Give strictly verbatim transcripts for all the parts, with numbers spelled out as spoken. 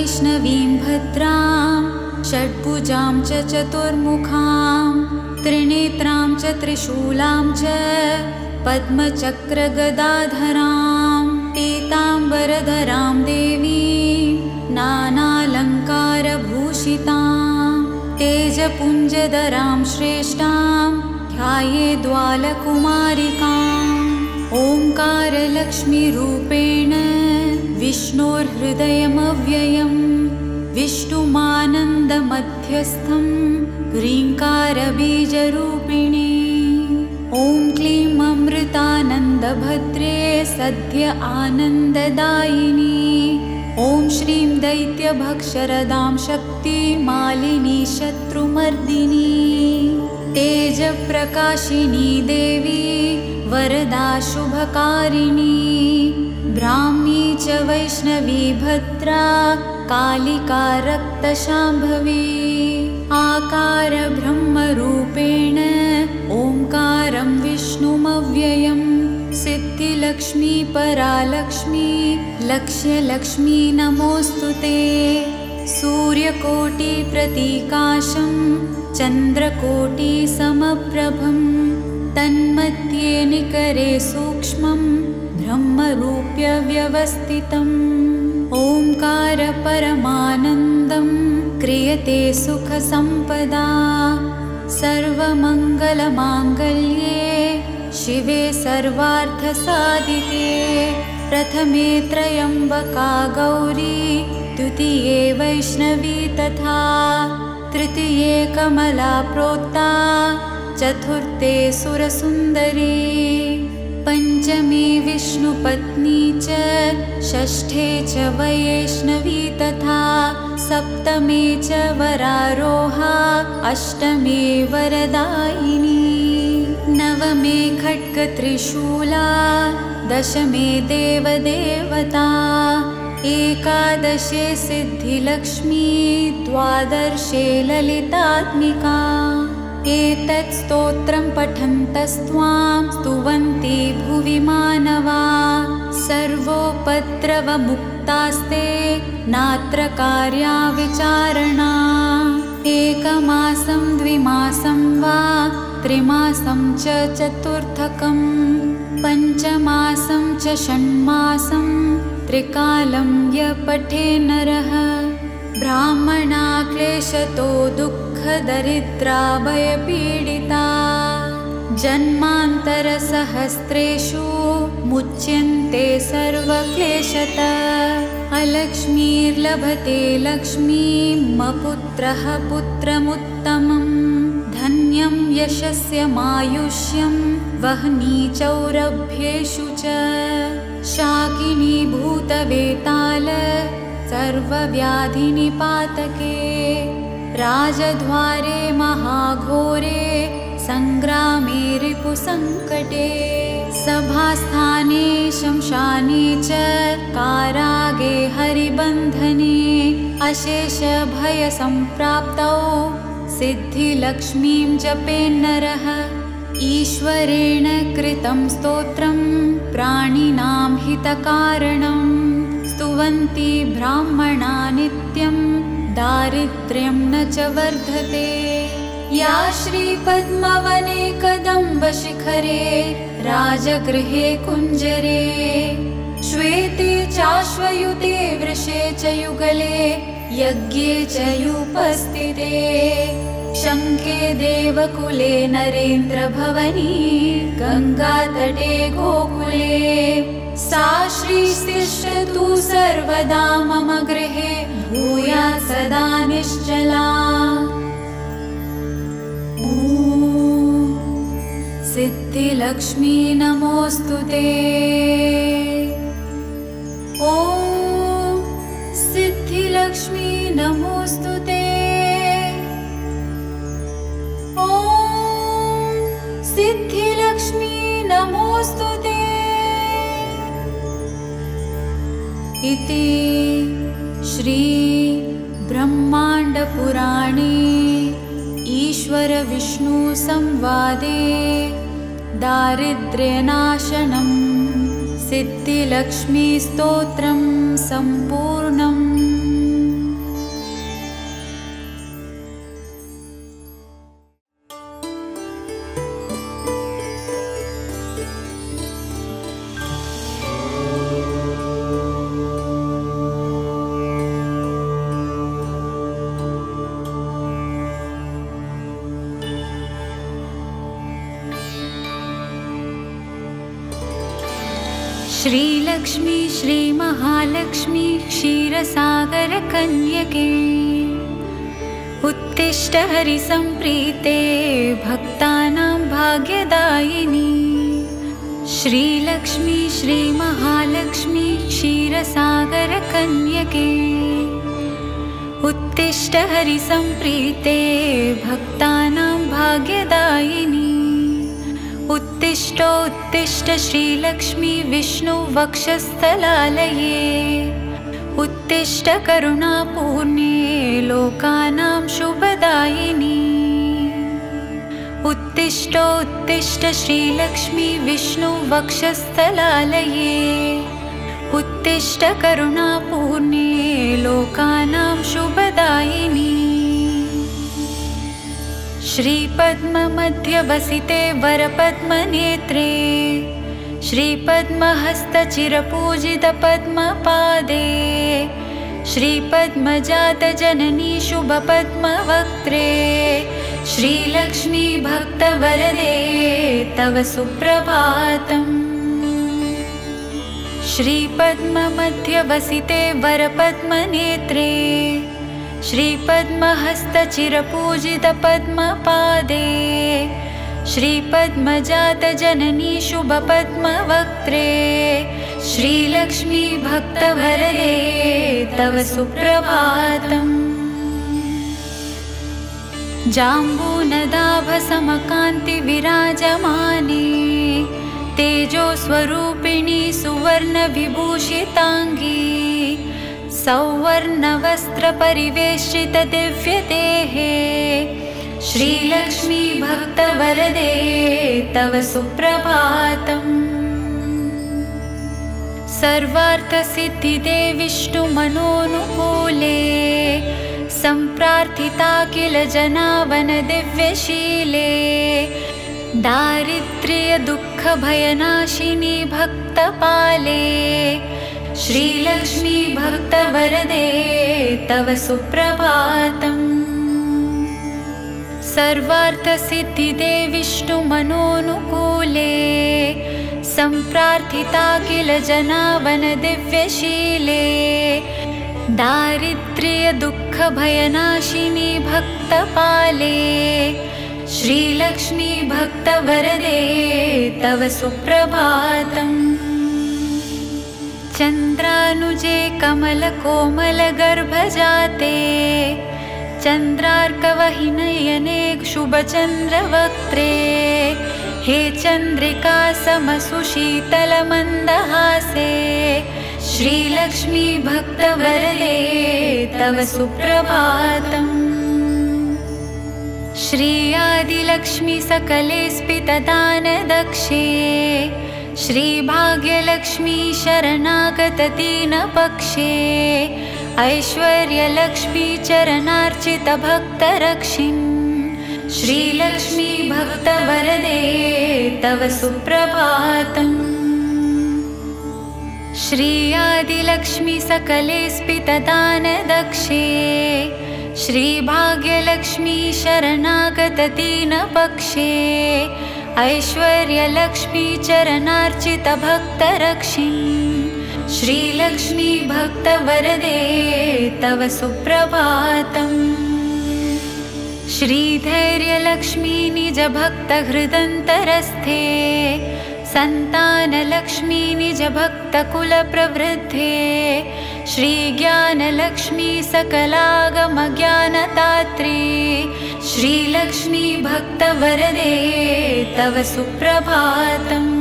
वैष्णवीं भद्रां षड्भुजां च चतुर्मुखां त्रिनेत्रां च त्रिशूलां च पद्मचक्रगदाधरां पीताम्बरधरां देवीं नानालङ्कारभूषितां तेजपुञ्जधरां श्रेष्ठां ध्यायेद्बालकुमारिकाम् ओंकारलक्ष्मीरूपेण विष्णोर्हृदयमव्ययं विष्णुमानन्दमध्यस्थं ह्रीङ्कारबीजरूपिणी ॐ क्लीं अमृतानन्दभद्रे सद्य आनन्ददायिनी ॐ श्रीं दैत्यभक्षरदां शक्तिमालिनी शत्रुमर्दिनी तेजप्रकाशिनी देवी वरदा शुभकारिणी ब्राह्मी च वैष्णवी भद्रा कालिका रक्तशाम्भवी आकार ब्रह्मरूपेण ओंकारं विष्णुमव्ययं सिद्धिलक्ष्मी परालक्ष्मी लक्ष्यलक्ष्मी नमोऽस्तुते सूर्यकोटिप्रतीकाशं चन्द्रकोटिसमप्रभं तन्मध्ये निकरे सूक्ष्मं ब्रह्मरूप्य व्यवस्थितम् ओंकार परमानन्दं क्रियते सुखसम्पदा सर्वमङ्गलमाङ्गल्ये शिवे सर्वार्थसाधिके प्रथमे त्र्यम्बका गौरी द्वितीये वैष्णवी तथा तृतीये कमला प्रोक्ता चतुर्थे सुरसुन्दरी पंचमी विष्णुपत्नी च षष्ठे च वैष्णवी तथा सप्तमे च वरारोहा अष्टमे वरदायिनी नवमे खड्गत्रिशूला दशमे देवदेवता एकादशे सिद्धिलक्ष्मी द्वादशे ललितात्मिका एतत् स्तोत्रं पठन्तस्त्वां स्तुवन्ति भुवि मानवा सर्वोपद्रवमुक्तास्ते नात्र कार्या विचारणा एकमासं द्विमासं वा त्रिमासं च चतुर्थकं पञ्चमासं च षण्मासं त्रिकालं य पठे नरः ब्राह्मणा क्लेशतो दुःखदरिद्रा भयपीडिता जन्मान्तरसहस्रेषु मुच्यन्ते सर्वक्लेशतः अलक्ष्मीर्लभते लक्ष्मीमपुत्रः पुत्रमुत्तमम् धन्यं यशस्यमायुष्यं वह्नि चौरभ्येषु च शाकिनी भूतवेताल सर्वव्याधिनिपातके राजद्वारे महाघोरे संग्रामे रिपुसङ्कटे सभास्थाने शमशाने च कारागे हरिबन्धने अशेषभयसम्प्राप्तौ सिद्धिलक्ष्मीं जपेन्नरः ईश्वरेण कृतं स्तोत्रं प्राणिनां हितकारणं स्तुवन्ति ब्राह्मणा नित्यं दारिद्र्यं न च वर्धते या श्रीपद्मवने कदम्बशिखरे राजगृहे कुञ्जरे श्वेते चाश्वयुते वृषे च युगले यज्ञे च युपस्थिते शङ्खे देवकुले नरेन्द्रभवनी गङ्गातटे गोकुले सा श्रीस्तिष्ठतु सर्वदा मम गृहे भूयात् सदा निश्चला। ॐ सिद्धिलक्ष्मी नमोऽस्तुते। ॐ सिद्धिलक्ष्मी नमोऽस्तुते। ॐ सिद्धिलक्ष्मी नमोऽस्तुते। इति श्री ब्रह्माण्डपुराणे ईश्वर विष्णु संवादे दारिद्र्यनाशनं सिद्धिलक्ष्मी स्तोत्रं सम्पूर्णम्। श्रीलक्ष्मी श्रीमहालक्ष्मी क्षीरसागरकन्यके उत्तिष्ठ हरिसम्प्रीते भक्तानां भाग्यदायिनी। श्रीलक्ष्मी श्रीमहालक्ष्मी क्षीरसागरकन्यके उत्तिष्ठ हरिसम्प्रीते भक्तानां भाग्यदायिनी। उत्तिष्ठोत्तिष्ठ श्रीलक्ष्मी विष्णुवक्षस्थलालये उत्तिष्ठ करुणापूर्णे लोकानां शुभदायिनी। उत्तिष्ठोत्तिष्ठ श्रीलक्ष्मी विष्णुवक्षस्थलालये उत्तिष्ठ करुणापूर्णे लोकानां शुभदायिनी। श्रीपद्ममध्यवसिते वरपद्मनेत्रे श्रीपद्महस्तचिरपूजितपद्मपादे श्रीपद्मजातजननी शुभपद्मवक्त्रे श्रीलक्ष्मी भक्तवरदे तव सुप्रभातम्। श्रीपद्ममध्यवसिते वरपद्मनेत्रे श्रीपद्महस्तचिरपूजितपद्मपादे श्रीपद्मजातजननी शुभपद्मवक्त्रे श्रीलक्ष्मी भक्तवरदे तव सुप्रभातम्। जाम्बूनदाभसमकान्तिविराजमाने तेजोस्वरूपिणी सुवर्णविभूषिताङ्गी सौवर्णवस्त्रपरिवेष्टितदिव्यदेहे श्रीलक्ष्मी भक्तवरदे तव सुप्रभातम्। सर्वार्थसिद्धिदे विष्णुमनोनुकूले सम्प्रार्थिता किल जनावनदिव्यशीले दारिद्र्यदुःखभयनाशिनी भक्तपाले श्रीलक्ष्मी भक्तवरदे तव सुप्रभातम्। सर्वार्थसिद्धिदे विष्णुमनोनुकूले सम्प्रार्थिता किल जनावनदिव्यशीले दारिद्र्यदुःखभयनाशिनी भक्तपाले श्रीलक्ष्मी भक्तवरदे तव सुप्रभातम्। चन्द्रानुजे कमलकोमलगर्भजाते चन्द्रार्कवहिनयने शुभचन्द्रवक्त्रे हे चन्द्रिका समसुशीतलमन्दहासे श्रीलक्ष्मी भक्तवरदे तव सुप्रभातम्। श्री आदिलक्ष्मी सकले स्फितदानदक्षे श्रीभाग्यलक्ष्मी शरणागतदीनपक्षे ऐश्वर्यलक्ष्मी चरणार्चितभक्तरक्षिन् श्रीलक्ष्मी भक्तवरदे तव सुप्रभातम्। श्री आदिलक्ष्मी सकले स्फितदानदक्षे श्रीभाग्यलक्ष्मी शरणागतदीनपक्षे ऐश्वर्यलक्ष्मी चरणार्चितभक्तरक्षिन् श्रीलक्ष्मी भक्तवरदे तव सुप्रभातम्। श्रीधैर्यलक्ष्मी निजभक्तहृदन्तरस्थे सन्तानलक्ष्मी निजभक्तकुलप्रवृद्धे श्रीज्ञानलक्ष्मी सकलागमज्ञानदात्री श्रीलक्ष्मी भक्तवरदे तव सुप्रभातम्।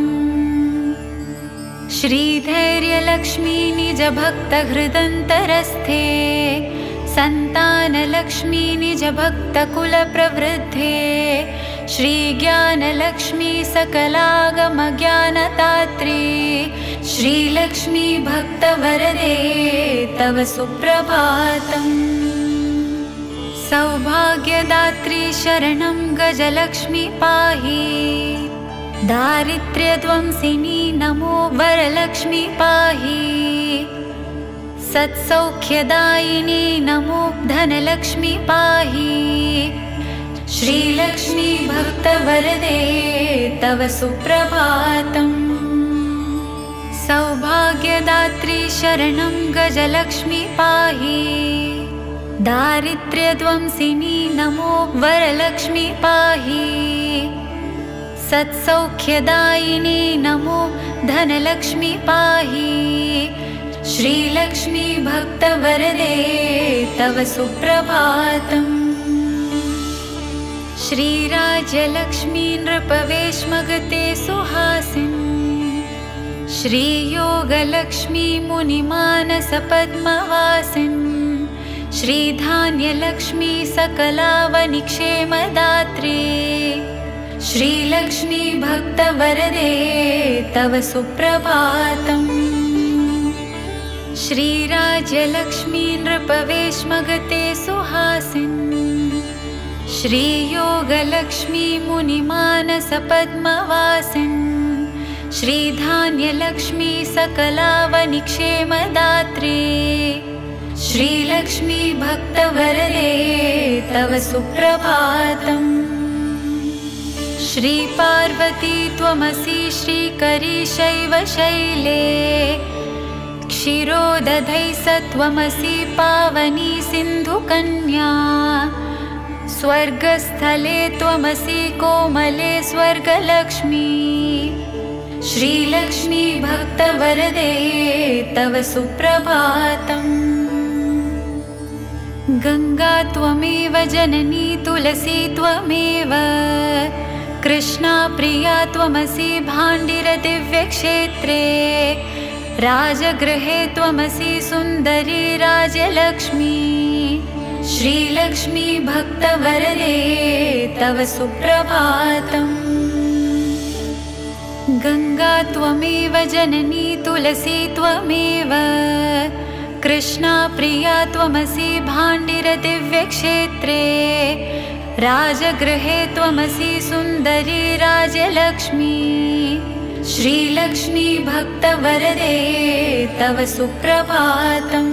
श्रीधैर्यलक्ष्मी निजभक्तहृदन्तरस्थे सन्तानलक्ष्मी निजभक्तकुलप्रवृद्धे श्रीज्ञानलक्ष्मी सकलागमज्ञानदात्री श्रीलक्ष्मी भक्तवरदे तव सुप्रभातम्। सौभाग्यदात्री शरणं गजलक्ष्मी पाहि दारिद्र्यध्वंसिनी नमो वरलक्ष्मी पाहि सत्सौख्यदायिनी नमो धनलक्ष्मी पाहि श्रीलक्ष्मी भक्तवरदे तव सुप्रभातम्। सौभाग्यदात्री शरणं गजलक्ष्मी पाहि। दारिद्र्यध्वंसिनी नमो वरलक्ष्मी पाहि। सत्सौख्यदायिनी नमो धनलक्ष्मी पाहि। श्रीलक्ष्मी भक्तवरदे तव सुप्रभातम्। श्रीराज्यलक्ष्मी नृपवेश्मगते सुहासिन्। श्रीयोगलक्ष्मी मुनिमानसपद्मवासिन्। श्रीधान्यलक्ष्मी सकलावनिक्षेमदात्री। श्रीलक्ष्मी भक्तवरदे तव सुप्रभातम्। श्रीराज्यलक्ष्मी नृपवेश्मगते सुहासिन्। श्रीयोगलक्ष्मी मुनिमानसपद्मवासिन्। श्रीधान्यलक्ष्मी सकलावनिक्षेमदात्री। श्रीलक्ष्मी भक्तवरदे तव सुप्रभातम्। श्रीपार्वती त्वमसि श्रीकरी शैवशैले। क्षीरोदधै सत्वमसि पावनी सिन्धुकन्या। स्वर्गस्थले त्वमसि कोमले स्वर्गलक्ष्मी। श्रीलक्ष्मी भक्तवरदे तव सुप्रभातम्। गंगा त्वमेव जननी तुलसी त्वमेव। कृष्णा प्रिया त्वमसि भाण्डिरदिव्यक्षेत्रे। राजगृहे त्वमसि सुन्दरी राजलक्ष्मी। श्रीलक्ष्मी भक्तवरदे तव सुप्रभातम्। गंगा त्वमेव जननी तुलसी त्वमेव। कृष्णा प्रिया त्वमसि भाण्डिरदिव्यक्षेत्रे। राजगृहे त्वमसि सुन्दरी राजलक्ष्मी। श्रीलक्ष्मी भक्तवरदे तव सुप्रभातम्।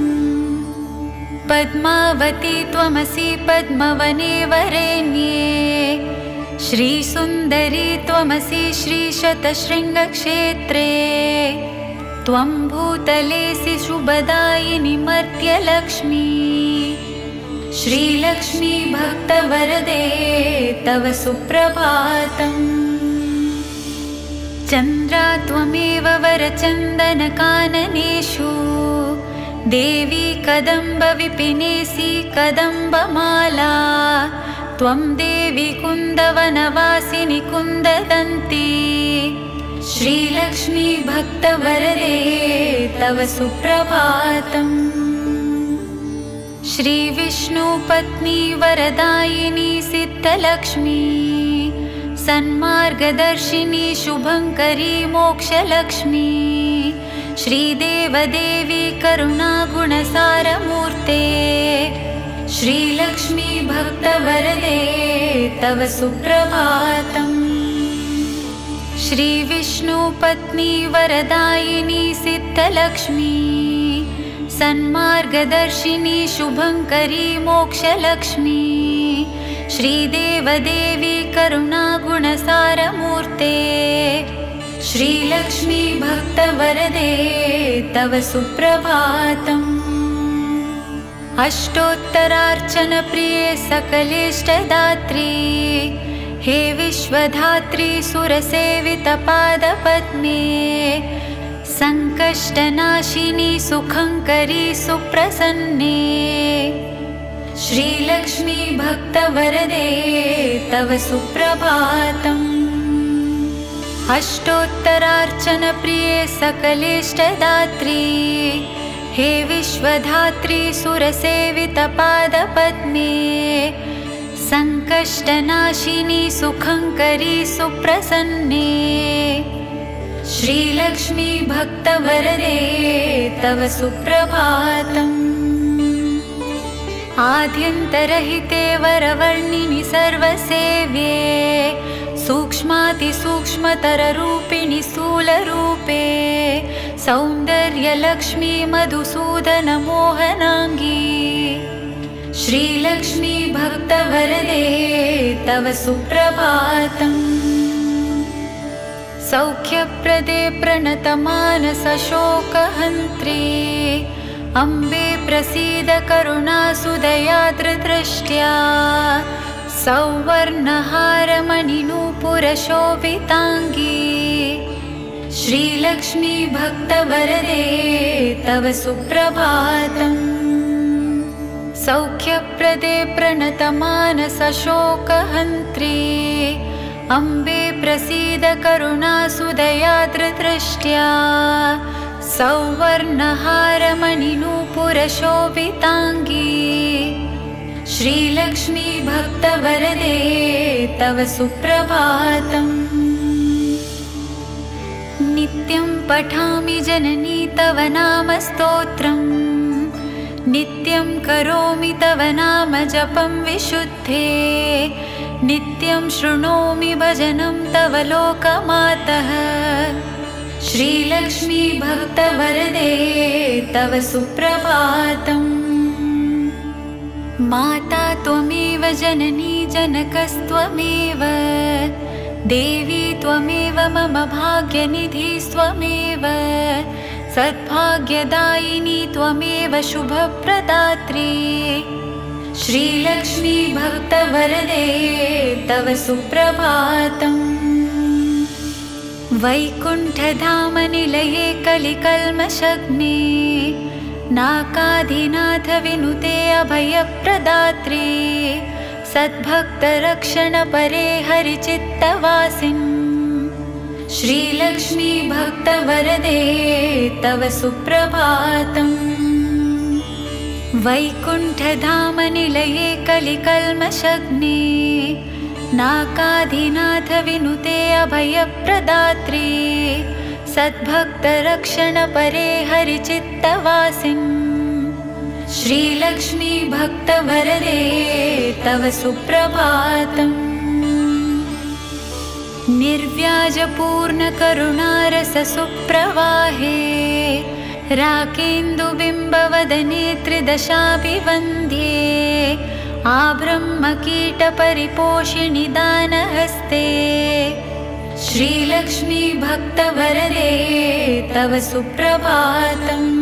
पद्मावती त्वमसि पद्मवने वरेण्ये। श्रीसुन्दरी त्वमसि श्रीशतशृङ्गक्षेत्रे। त्वं भूतलेऽसि शुभदायिनी मर्त्यलक्ष्मी। श्रीलक्ष्मी भक्तवरदे तव सुप्रभातम्। चन्द्रा त्वमेव वरचन्दनकाननेषु। देवी कदम्बविपिनेसि कदम्बमाला। त्वं देवी कुन्दवनवासिनी कुन्ददन्ती। श्रीलक्ष्मी भक्तवरदे तव सुप्रभातम्। श्रीविष्णुपत्नी वरदायिनी सिद्धलक्ष्मी। सन्मार्गदर्शिनी शुभङ्करी मोक्षलक्ष्मी। श्रीदेवदेवी करुणागुणसारमूर्ते। श्रीलक्ष्मी भक्तवरदे तव सुप्रभातम्। श्रीविष्णुपत्नी वरदायिनी सिद्धलक्ष्मी। सन्मार्गदर्शिनी शुभङ्करी मोक्षलक्ष्मी। श्रीदेवदेवी करुणागुणसारमूर्ते। श्रीलक्ष्मी भक्तवरदे तव सुप्रभातम्। अष्टोत्तरार्चनप्रिये सकलेष्टदात्री। हे विश्वधात्री सुरसेवितपादपद्मे। सङ्कष्टनाशिनी सुखङ्करी सुप्रसन्ने। श्रीलक्ष्मी भक्तवरदे तव सुप्रभातम्। अष्टोत्तरार्चनप्रिये सकलेष्टदात्री। हे विश्वधात्री सुरसेवितपादपद्मे। सङ्कष्टनाशिनी सुखङ्करी सुप्रसन्ने। श्रीलक्ष्मी भक्तवरदे तव सुप्रभातम्। आद्यन्तरहिते वरवर्णिनि सर्वसेव्ये। सूक्ष्मातिसूक्ष्मतररूपिणि स्थूलरूपे। सौन्दर्यलक्ष्मी मधुसूदनमोहनाङ्गी। श्रीलक्ष्मी भक्तवरदे तव सुप्रभातम्। सौख्यप्रदे प्रणतमानसशोकहन्त्री अम्बे प्रसीद करुणासुदयार्द्रदृष्ट्या सौवर्णहारमणिनूपुरशोभिताङ्गी श्रीलक्ष्मी भक्तवरदे तव सुप्रभातम्। सौख्यप्रदे प्रणतमानसशोकहन्त्री अम्बे प्रसीद करुणासुदयार्द्रदृष्ट्या सौवर्णहारमणिनूपुरशोभिताङ्गी श्रीलक्ष्मी भक्तवरदे तव सुप्रभातम्। नित्यं पठामि जननी तव नाम स्तोत्रम् नित्यं करोमि तव नाम जपं विशुद्धे नित्यं शृणोमि भजनं तव लोकमातः श्रीलक्ष्मी भक्तवरदे तव सुप्रभातम्। माता त्वमेव जननी जनकस्त्वमेव देवी त्वमेव मम भाग्यनिधिस्त्वमेव सद्भाग्यदायिनी त्वमेव शुभप्रदात्री श्रीलक्ष्मी भक्तवरदे तव सुप्रभातम्। वैकुण्ठधामनिलये कलिकल्मषग्ने नाकाधिनाथ विनुते अभयप्रदात्री सद्भक्तरक्षणपरे हरिचित्तवासिन् श्रीलक्ष्मी भक्तवरदे तव सुप्रभातम्। वैकुण्ठधामनिलये कलिकल्मषग्ने नाकाधिनाथ विनुते अभयप्रदात्री सद्भक्तरक्षणपरे हरिचित्तवासिन् श्रीलक्ष्मी भक्तवरदे तव सुप्रभातम्। निर्व्याजपूर्णकरुणारससुप्रवाहे राकेन्दुबिम्बवदने त्रिदशाभिवन्द्ये आब्रह्मकीटपरिपोषिणि दानहस्ते श्रीलक्ष्मी भक्तवरदे तव सुप्रभातम्।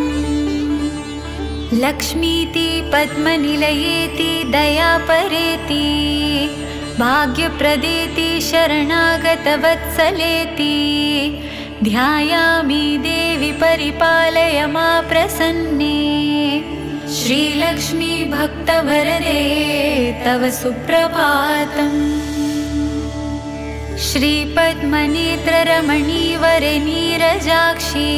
लक्ष्मीति पद्मनिलयेति दयापरेति भाग्यप्रदेति शरणागतवत्सलेति ध्यायामि देवि परिपालय मा प्रसन्ने श्रीलक्ष्मी भक्तवरदे तव सुप्रभातम्। श्रीपद्मनेत्ररमणीवरे नीरजाक्षी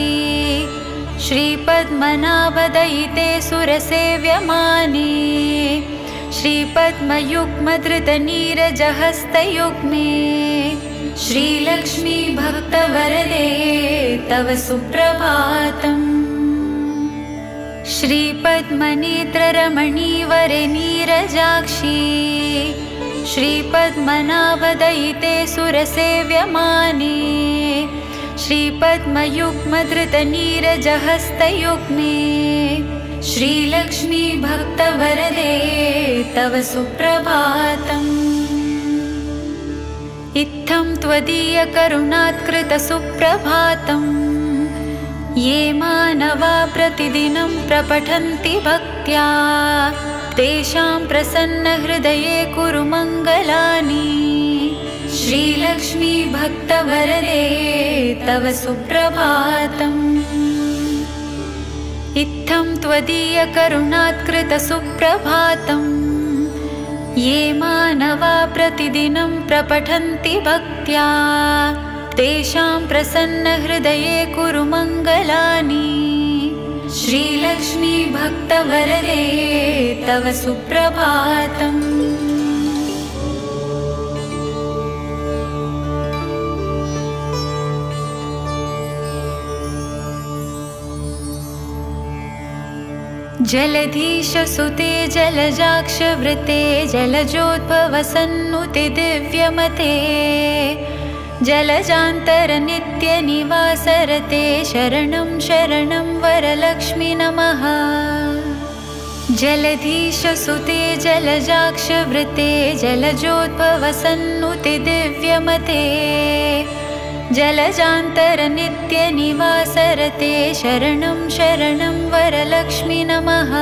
श्रीपद्मनाभदयिते सुरसेव्यमाने श्रीपद्मयुग्मधृतनीरजहस्तयुग्मे श्रीलक्ष्मी भक्तवरदे तव सुप्रभातम्। श्रीपद्मनेत्ररमणीवरे नीरजाक्षी श्रीपद्मनाभदयिते सुरसेव्यमाने श्रीपद्मयुग्मधृतनीरजहस्तयुग्मे श्रीलक्ष्मी भक्तवरदे तव सुप्रभातम्। इत्थं त्वदीयकरुणात्कृतसुप्रभातम् ये मानवा प्रतिदिनं प्रपठन्ति भक्त्या तेषां प्रसन्नहृदये कुरु मङ्गलानि श्रीलक्ष्मी भक्तवरदे तव सुप्रभातम्। इत्थं त्वदीयकरुणात्कृतसुप्रभातम् ये मानवा प्रतिदिनं प्रपठन्ति भक्त्या तेषां प्रसन्नहृदये कुरु मङ्गलानि श्रीलक्ष्मी भक्तवरदे तव सुप्रभातम्। जलधीशसुते जलजाक्षवृते जलजोद्भवसन्नुते दिव्यमते जलजान्तरनित्यनिवासरते शरणं शरणं वरलक्ष्मी नमः। जलधीशसुते जलजाक्षवृते जलजोद्भवसन्नुते दिव्यमते जलजान्तरनित्यनिवासरते शरणं शरणं वरलक्ष्मी नमः।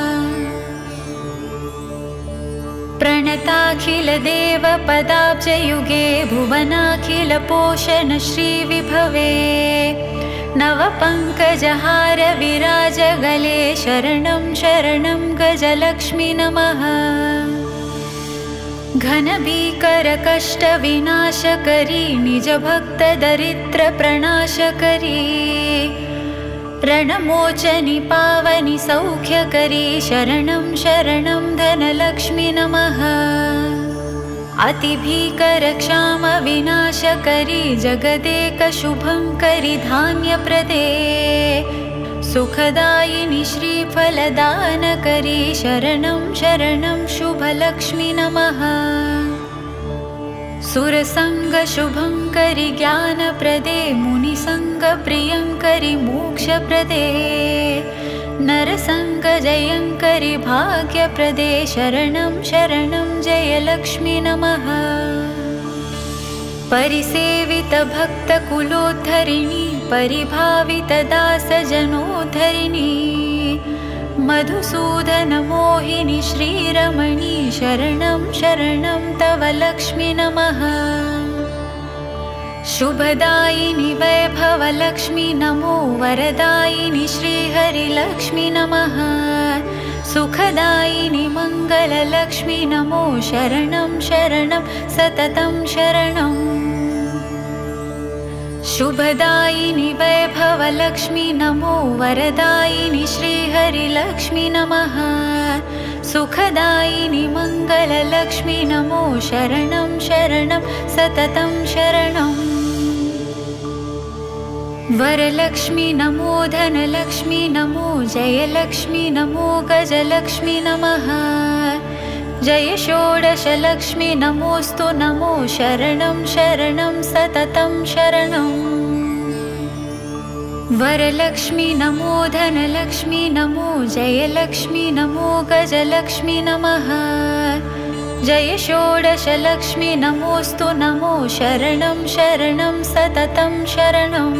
प्रणताखिलदेवपदाब्जयुगे भुवनाखिलपोषण श्रीविभवे नवपङ्कजहार विराजगले शरणं शरणं गजलक्ष्मी नमः। घनभीकरकष्टविनाशकरी निजभक्तदरिद्रप्रणाशकरी रणमोचनि पावनि सौख्यकरी शरणं शरणं धनलक्ष्मी नमः। अतिभीकरक्षामविनाशकरी जगदेकशुभङ्करि धान्यप्रदे सुखदायिनि श्रीफलदानकरी शरणं शरणं शुभलक्ष्मी नमः। सुरसङ्गशुभङ्करि ज्ञानप्रदे मुनिसङ्गप्रियङ्करि मोक्षप्रदे नरसङ्गजयङ्करि भाग्यप्रदे शरणं शरणं जयलक्ष्मी नमः। परिसेवितभक्तकुलोद्धरिणी परिभावितदासजनोद्धरिणी मधुसूदनमोहिनी श्रीरमणी शरणं शरणं तव लक्ष्मी नमः। शुभदायिनि वैभवलक्ष्मी नमो वरदायिनि श्रीहरिलक्ष्मी नमः। सुखदायिनि मङ्गललक्ष्मी नमो शरणं शरणं सततं शरणम्। शुभदायिनि वैभवलक्ष्मी नमो वरदायिनि श्रीहरिलक्ष्मी नमः। सुखदायिनि मङ्गललक्ष्मी नमो शरणं शरणं सततं शरणम्। वरलक्ष्मी नमो धनलक्ष्मी नमो जयलक्ष्मी नमो गजलक्ष्मी नमः। जय षोडशलक्ष्मी नमोस्तु नमो शरणं शरणं सततं शरणम्। वरलक्ष्मी नमो धनलक्ष्मी नमो जयलक्ष्मी नमो गजलक्ष्मी नमः। जय षोडशलक्ष्मी नमोस्तु नमो शरणं शरणं सततं शरणम्।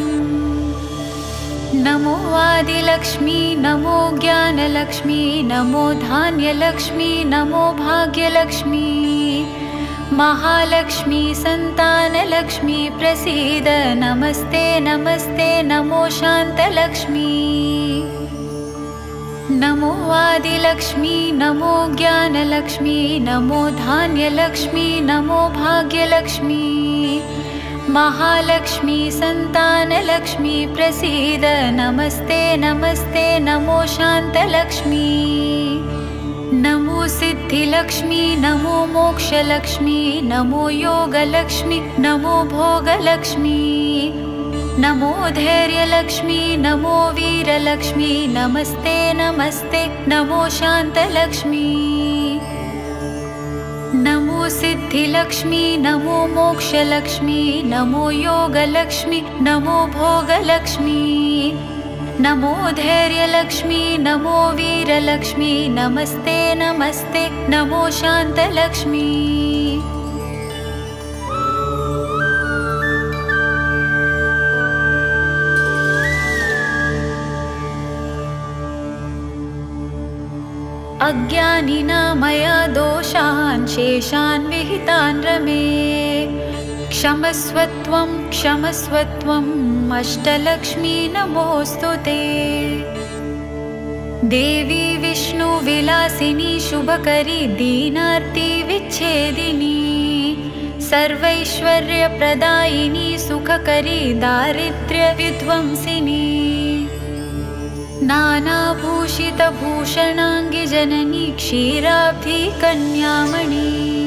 नमो आदिलक्ष्मी नमो ज्ञानलक्ष्मी नमो धान्यलक्ष्मी नमो भाग्यलक्ष्मी महालक्ष्मी संतानलक्ष्मी प्रसीद नमस्ते नमस्ते नमो शान्तलक्ष्मी। नमो आदिलक्ष्मी नमो ज्ञानलक्ष्मी नमो धान्यलक्ष्मी नमो भाग्यलक्ष्मी महालक्ष्मी संतानलक्ष्मी प्रसीद नमस्ते नमस्ते नमो शान्तलक्ष्मी। नमो सिद्धिलक्ष्मी नमो मोक्षलक्ष्मी नमो योगलक्ष्मी नमो भोगलक्ष्मी नमो धैर्यलक्ष्मी नमो वीरलक्ष्मी नमस्ते नमस्ते नमो शान्तलक्ष्मी। नमो सिद्धिलक्ष्मी नमो मोक्षलक्ष्मी नमो योगलक्ष्मी नमो भोगलक्ष्मी नमो धैर्यलक्ष्मी नमो वीरलक्ष्मी नमस्ते नमस्ते नमो शान्तलक्ष्मी। अज्ञानिना मया दोषान् शेषान् विहितान् रमे क्षमस्वत्वं क्षमस्वत्वम् अष्टलक्ष्मी नमोऽस्तु ते। देवी विष्णुविलासिनी शुभकरी दीनार्ति विच्छेदिनी सर्वैश्वर्यप्रदायिनी सुखकरी दारिद्र्यविध्वंसिनी नानाभूषितभूषणाङ्गी जननी क्षीराब्धी कन्यामणि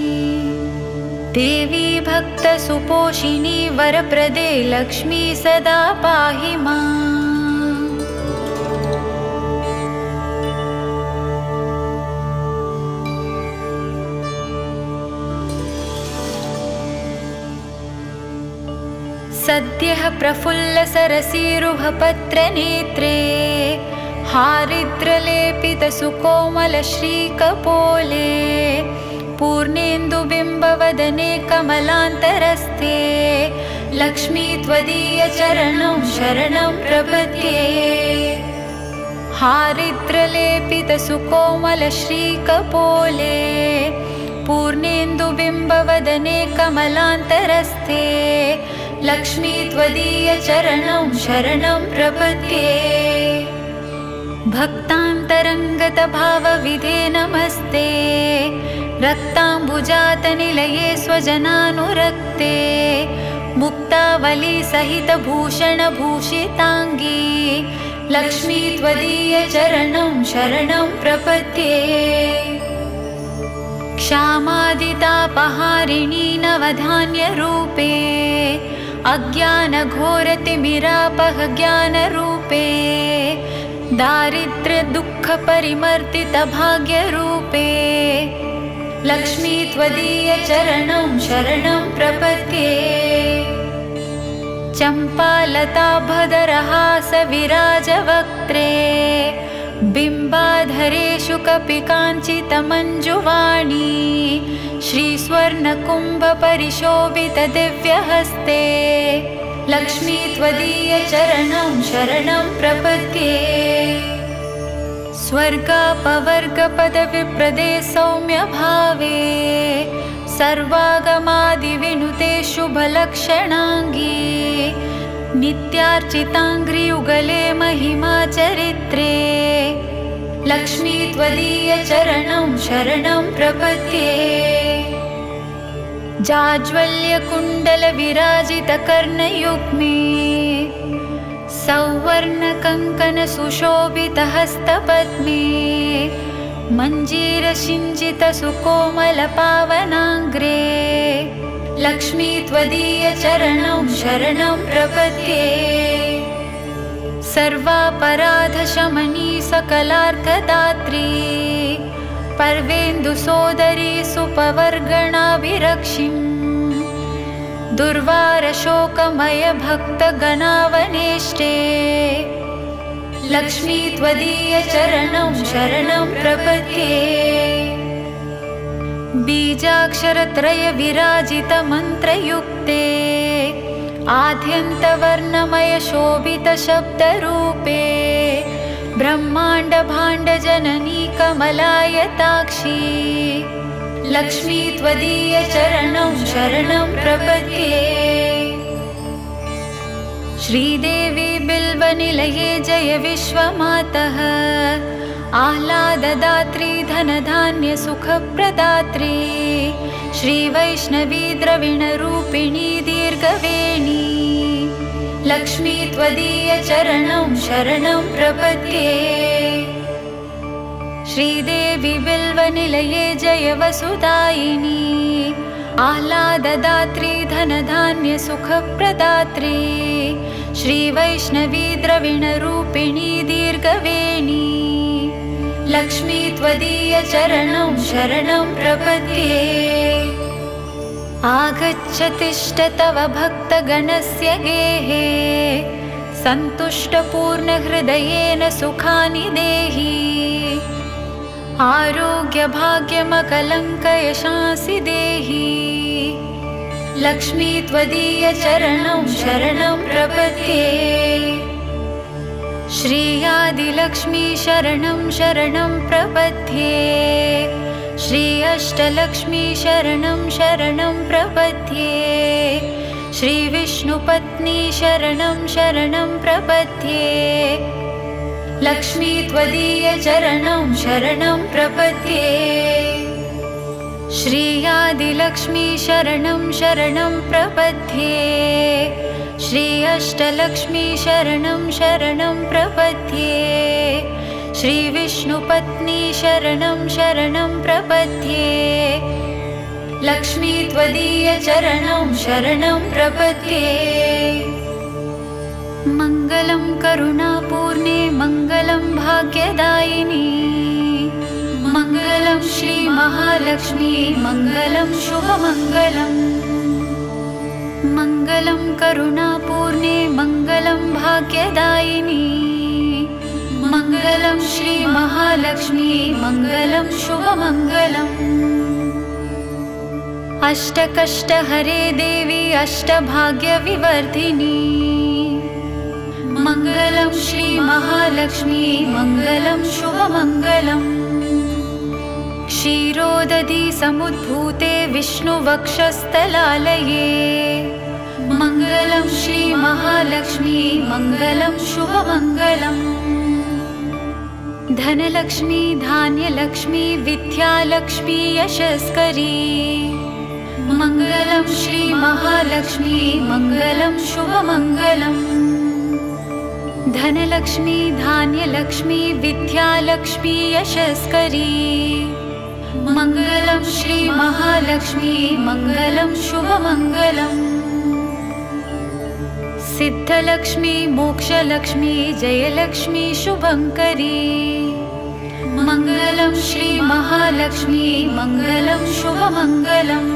देवी भक्तसुपोषिणी वरप्रदे लक्ष्मी सदा पाहि माम्। सद्यः प्रफुल्लसरसीरुहपत्रनेत्रे हारिद्रलेपितसुकोमलश्रीकपोले पूर्णेन्दुबिम्बवदने कमलान्तरस्थे लक्ष्मी त्वदीयचरणं शरणं प्रपद्ये। हारिद्रलेपितसुकोमलश्रीकपोले पूर्णेन्दुबिम्बवदने कमलान्तरस्थे लक्ष्मी त्वदीयचरणं शरणं प्रपद्ये। भक्तान्तरङ्गतभावविधे नमस्ते रक्ताम्बुजातनिलये स्वजनानुरक्ते मुक्तावलीसहितभूषणभूषिताङ्गी लक्ष्मी त्वदीयचरणं शरणं प्रपद्ये। क्षामादितापहारिणी नवधान्यरूपे अज्ञानघोरतिमिरापह ज्ञानरूपे दारिद्र्यदुःखपरिमर्दितभाग्यरूपे लक्ष्मी त्वदीयचरणं शरणं प्रपद्ये। चम्पालताभदरहासविराजवक्त्रे बिम्बाधरेषु कपि काञ्चितमञ्जुवाणी श्रीस्वर्णकुम्भपरिशोभितदिव्यहस्ते लक्ष्मी त्वदीयचरणं शरणं प्रपद्ये। स्वर्गापवर्गपदविप्रदे सौम्यभावे सर्वागमादिविनुते शुभलक्षणाङ्गी नित्यार्चिताङ्घ्रियुगले महिमाचरित्रे लक्ष्मी त्वदीयचरणं शरणं प्रपद्ये। जाज्वल्यकुण्डलविराजितकर्णयुग्मे सौवर्णकङ्कणसुशोभितहस्तपद्मे मञ्जीरसिञ्चितसुकोमलपावनाङ्ग्रे लक्ष्मी त्वदीयचरणं शरणं प्रपद्ये। सर्वापराधशमनी सकलार्थदात्री पर्वेन्दुसोदरी सुपवर्गणाभिरक्षिम् दुर्वारशोकमयभक्तगणावनेष्टे लक्ष्मी त्वदीयचरणं शरणं प्रपद्ये। बीजाक्षरत्रयविराजितमन्त्रयुक्ते आद्यन्तवर्णमयशोभितशब्दरूपे ब्रह्माण्डभाण्डजननी कमलायताक्षी लक्ष्मी त्वदीयचरणं शरणं प्रपद्ये। श्रीदेवी बिल्वनिलये जय विश्वमातः आह्लाददात्री धनधान्यसुखप्रदात्री श्रीवैष्णवी द्रविणरूपिणी दीर्घवेणी लक्ष्मी त्वदीयचरणं शरणं प्रपद्ये। श्रीदेवी बिल्वनिलये जय वसुदायिनी आह्लाददात्री धनधान्यसुखप्रदात्री श्रीवैष्णवी द्रविणरूपिणी दीर्घवेणी लक्ष्मी त्वदीयचरणं शरणं प्रपद्ये। आगच्छ तिष्ठ तव भक्तगणस्य गेहे सन्तुष्टपूर्णहृदयेन सुखानि देहि आरोग्यभाग्यमकलङ्कयशांसि देहि लक्ष्मी त्वदीयचरणं शरणं प्रपद्ये। श्रीयादिलक्ष्मी शरणं शरणं प्रपद्ये। श्री अष्टलक्ष्मी शरणं शरणं प्रपद्ये। श्रीविष्णुपत्नी शरणं शरणं प्रपद्ये लक्ष्मी त्वदीयचरणं शरणं प्रपद्ये। श्रीयादिलक्ष्मी शरणं शरणं प्रपद्ये। श्री अष्टलक्ष्मी शरणं शरणं प्रपद्ये। श्रीविष्णुपत्नी शरणं शरणं प्रपद्ये लक्ष्मी त्वदीयचरणं शरणं प्रपद्ये। मङ्गलं करुणापूर्णे मङ्गलं भाग्यदायिनी मङ्गलं श्रीमहालक्ष्मी मङ्गलं शुभमङ्गलम्। मङ्गलं करुणापूर्णे मङ्गलं भाग्यदायिनी मङ्गलं श्रीमहालक्ष्मी मङ्गलं शुभमङ्गलम्। अष्टकष्टहरे देवी अष्टभाग्यविवर्धिनी मङ्गलं श्रीमहालक्ष्मी मङ्गलं शुभमङ्गलम् क्षीरोदधी समुद्भूते विष्णुवक्षस्थलालये मङ्गलं श्रीमहालक्ष्मी मङ्गलं शुभमङ्गलम् धनलक्ष्मी धान्यलक्ष्मी विद्यालक्ष्मी यशस्करी मङ्गलं श्रीमहालक्ष्मी मङ्गलं शुभमङ्गलम् धनलक्ष्मी धान्यलक्ष्मी विद्यालक्ष्मी यशस्करी मङ्गलं श्रीमहालक्ष्मी मङ्गलं शुभमङ्गलम् सिद्धलक्ष्मी मोक्षलक्ष्मी जयलक्ष्मी शुभङ्करी मङ्गलं श्रीमहालक्ष्मी मङ्गलं शुभमङ्गलम्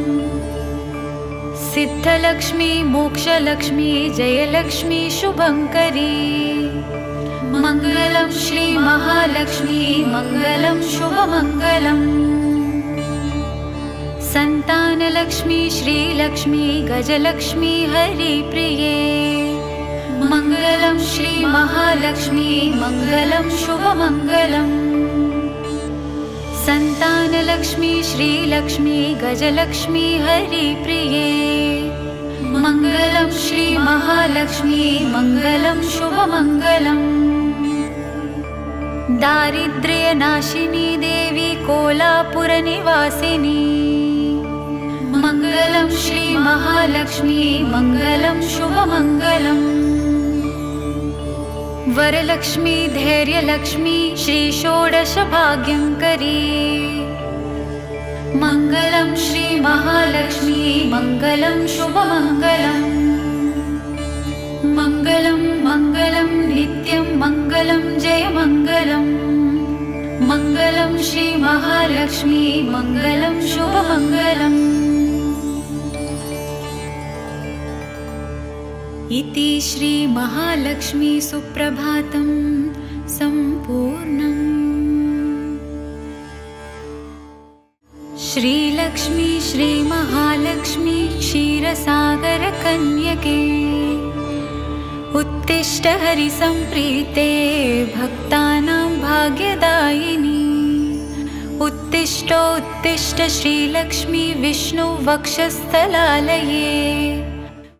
सिद्धलक्ष्मी मोक्षलक्ष्मी जयलक्ष्मी शुभङ्करी मङ्गलं श्रीमहालक्ष्मी मङ्गलं शुभमङ्गलम् सन्तानलक्ष्मी श्रीलक्ष्मी गजलक्ष्मी हरिप्रिये मङ्गलं श्रीमहालक्ष्मी मङ्गलं शुभमङ्गलम् सन्तानलक्ष्मी श्रीलक्ष्मी गजलक्ष्मी हरिप्रिये मङ्गलं श्रीमहालक्ष्मी मङ्गलं शुभमङ्गलम् दारिद्र्यनाशिनी देवी कोलापुरनिवासिनी मङ्गलं श्रीमहालक्ष्मी मङ्गलं शुभमङ्गलम् वरलक्ष्मी धैर्यलक्ष्मी श्रीषोडशभाग्यङ्करी मङ्गलं श्रीमहालक्ष्मी मङ्गलं शुभमङ्गलम् मङ्गलं मङ्गलं नित्यं मङ्गलं जयमङ्गलम् मङ्गलं श्रीमहालक्ष्मी मङ्गलं शुभमङ्गलम् इति श्रीमहालक्ष्मी सुप्रभातं सम्पूर्णम्। श्रीलक्ष्मी श्रीमहालक्ष्मी क्षीरसागरकन्यके उत्तिष्ठ हरिसम्प्रीते भक्तानां भाग्यदायिनी उत्तिष्ठोत्तिष्ठ श्रीलक्ष्मी विष्णुवक्षस्थलालये